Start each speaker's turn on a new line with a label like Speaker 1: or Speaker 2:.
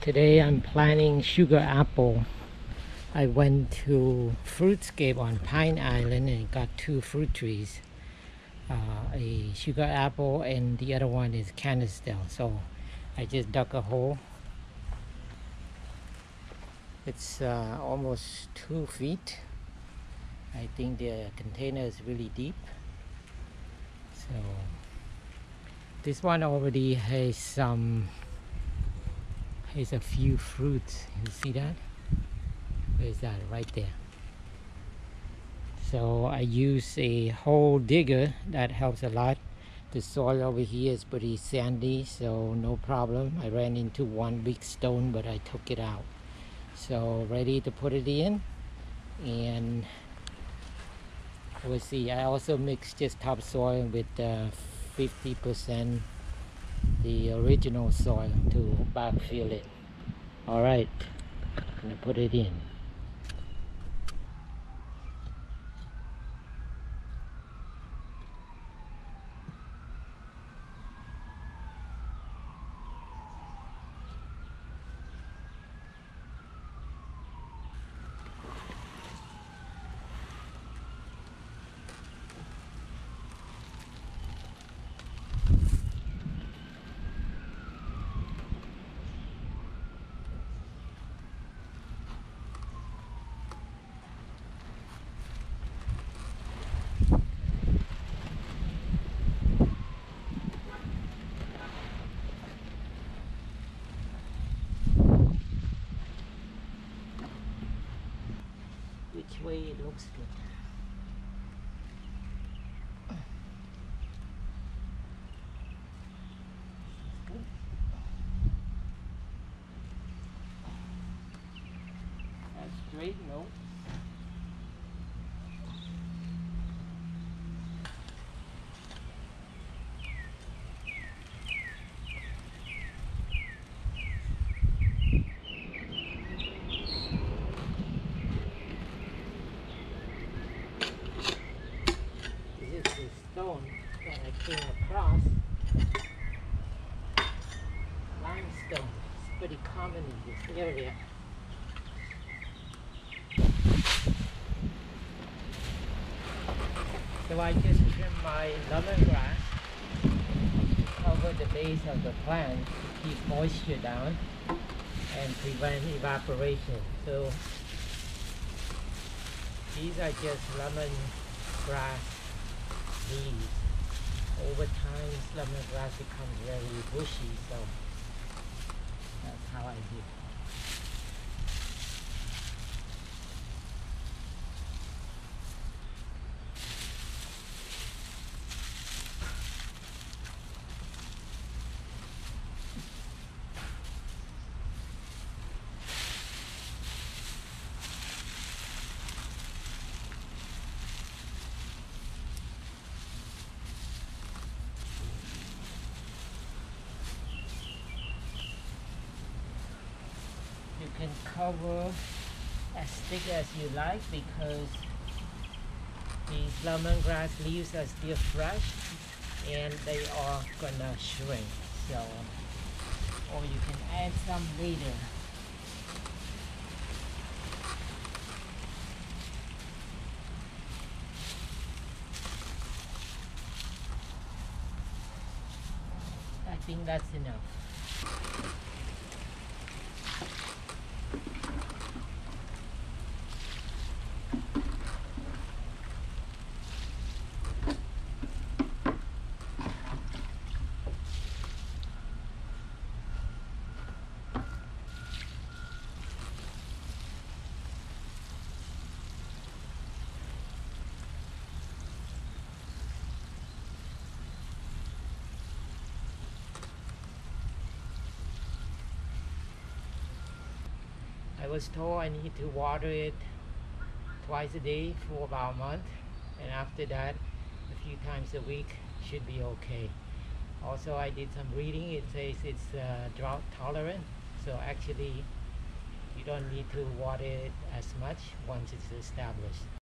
Speaker 1: Today I'm planting sugar apple. I went to Fruitscape on Pine Island and got two fruit trees. A sugar apple and the other one is canistel. So I just dug a hole. It's almost 2 feet. I think the container is really deep. So this one already has a few fruits. You see that? Where's that? Right there. So I use a hole digger. That helps a lot. The soil over here is pretty sandy, so no problem. I ran into one big stone, but I took it out. So ready to put it in, and we'll see. I also mixed just topsoil with 50% the original soil to backfill it. All right, I'm gonna put it in. Which way it looks good. That's straight, no. This is the stone that I came across. Limestone. It's pretty common in this area. So I just trim my lemongrass to cover the base of the plant to keep moisture down and prevent evaporation. So these are just lemongrass leaves. Over time, lemongrass becomes very bushy, so that's how I do it. You can cover as thick as you like because these lemongrass leaves are still fresh and they are gonna shrink. So, or you can add some later. I think that's enough. I was told I need to water it twice a day for about a month, and after that a few times a week should be okay. Also, I did some reading. It says it's drought tolerant, so actually you don't need to water it as much once it's established.